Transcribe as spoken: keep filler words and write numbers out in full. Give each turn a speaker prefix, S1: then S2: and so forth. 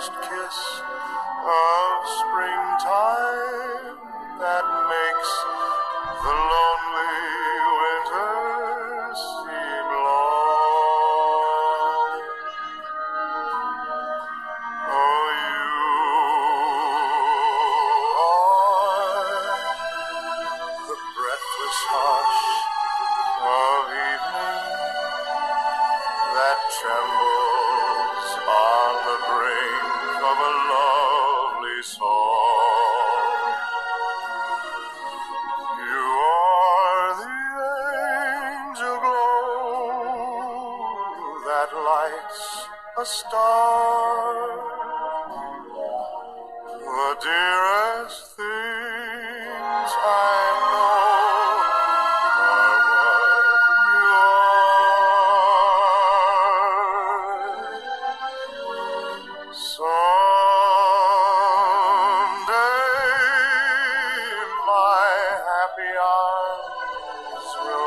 S1: first kiss of springtime that makes the lonely winter seem long. Oh, you are the breathless hush of evening that trembles on the brink of a lovely song. You are the angel glow that lights a star, the dearest things I know are what you are. Someday my happy arms will